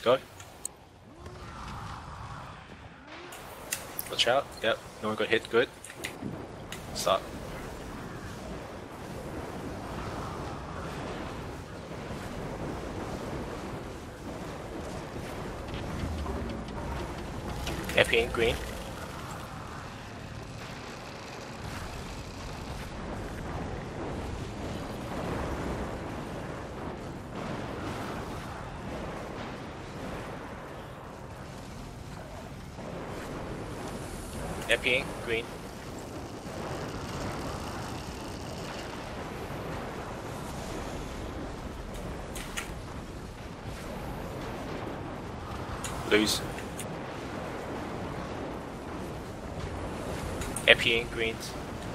go. Watch out. Yep. No one got hit. Good. Start. Epi green. Epi green. Blues. Epi greens.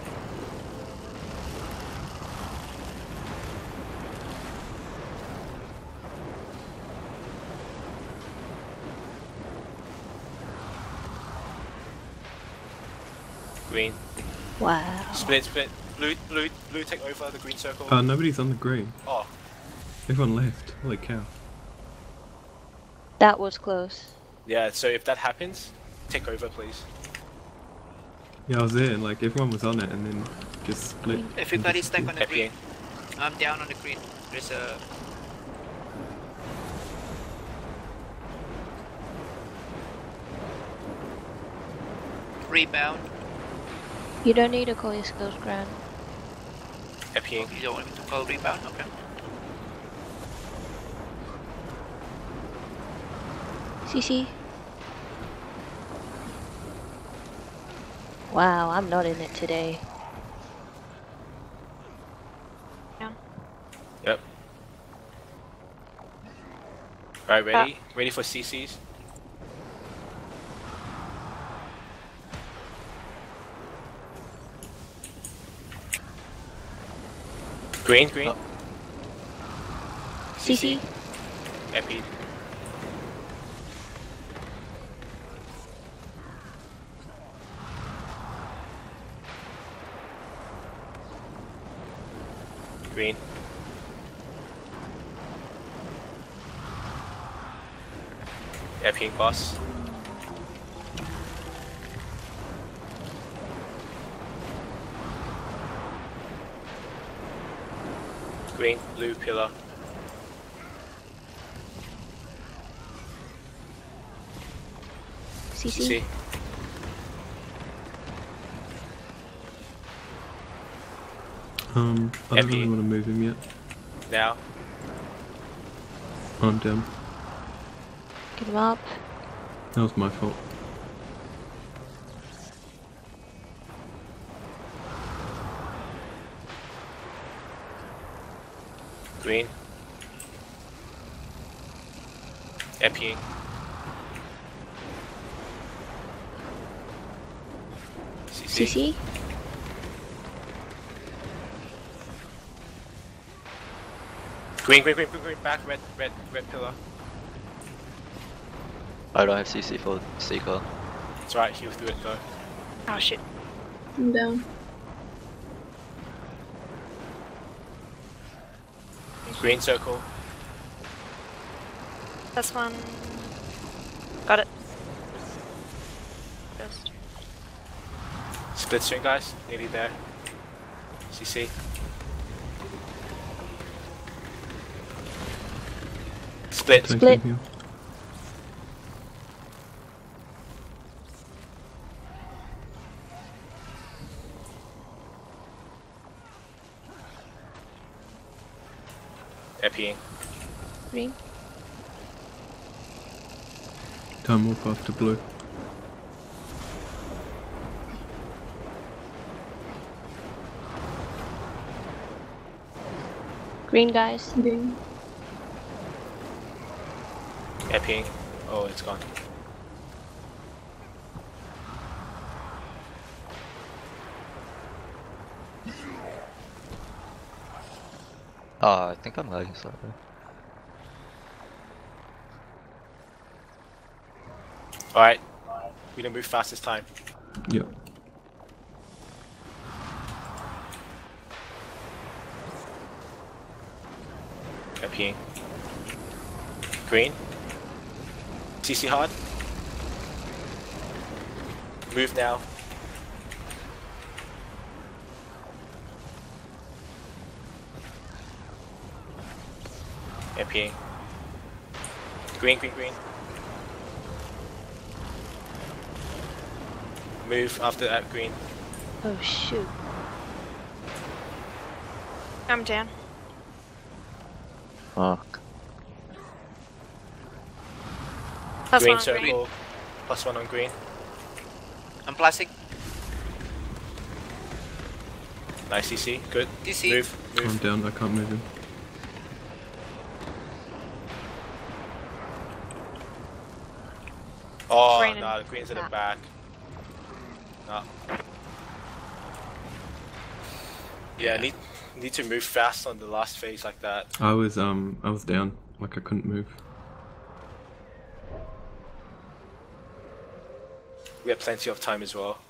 Green. Wow. Split. Blue take over the green circle. Nobody's on the green. Oh, Everyone left. Holy cow. That was close. yeah, so if that happens, take over please. Yeah, I was there, like everyone was on it and then just split. Everybody's stuck on the Epi. green. I'm down on the green. There's a... rebound. You don't need to call your skills grand. Epi. You don't want me to call rebound? Okay. CC. Wow, I'm not in it today. Yep. Alright, ready? Ready for CCs? Green. CC. Epi. Green. Epi boss. Green, blue pillar. CC. CC. I don't Epi. really want to move him yet. Now. I'm down. Get him up. That was my fault. Green. Epi. CC. CC. Green, back, red pillar. I don't have CC for Seeker. It's right, heal through it, go. Oh shit. I'm down. Green circle. That's one. Got it. Just. Split string, guys. Nearly there. CC. Split. Thank Split. you. Epi. Green. Time warp after blue. Green, guys. Green. Epi. Oh, it's gone. I think I'm lagging slightly. Alright. We didn't move fast this time. Yep. Epi. Green. CC hard. Move now. MPing. Green, green, green. Move after that green. Oh shoot. I'm down. Fuck. That's Green one on green. circle. +1 on green. I'm plastic. Nice CC. Good. DC. Move. I'm Move. down, I can't move him. Oh, Green no, and the green's in the back. back. No. Yeah, need to move fast on the last phase like that. I was down, like I couldn't move. We have plenty of time as well.